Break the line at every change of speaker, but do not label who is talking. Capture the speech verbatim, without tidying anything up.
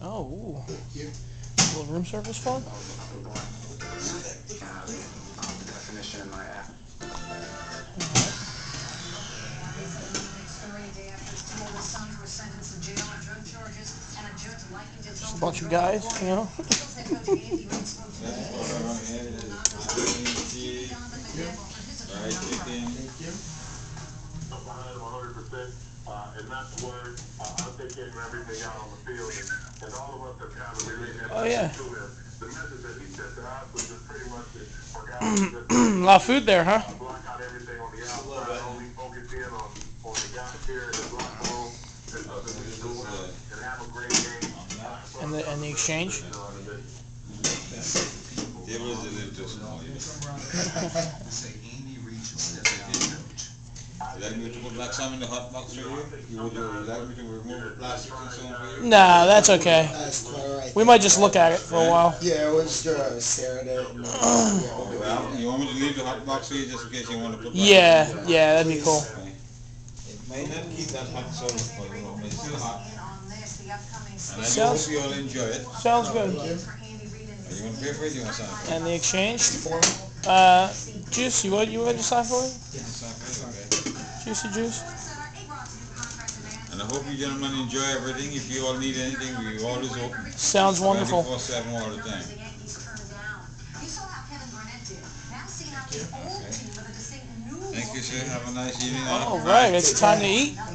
Oh, ooh. A little room service fun?
Definition in my app.
Just a bunch of guys, you know?
one hundred percent, uh, and not to worry, uh, I'll take care of everything out on the field, and, and all of us have kind of related that
Oh, yeah.
to him. The message that he sent to us was just pretty much that for guys just
A lot of food there, huh?
uh, block out everything on the outside, only focus in on, on the guys here in the locker room, and something we can do well, and have a great game. Uh,
And the, and the exchange?
They will deliver to small. You like me to put like some in the hot box for you? You would uh, like me to remove the plastic and so on for you?
Nah, that's okay.
That's alright.
We might just look at it for a while.
Yeah, we'll just uh, stare at it. And, yeah, we'll
Well, you want me to leave the hot box for you just in case you want to put plastic?
Yeah, yeah, that'd be cool.
Okay. It may not keep that hot so for you, but it's still hot. And I do
Sounds-
hope you all enjoy it.
Sounds good.
Are you want to pay for it? You want to sign for it?
And the exchange? Uh, Juice, you want, you want to sign for it?
Sign for it, okay.
Juicy Juice?
And I hope you gentlemen enjoy everything. If you all need anything, we always open.
Sounds wonderful.
twenty-four seven all the time. Thank you, sir. Have a nice evening.
All right, it's time to eat.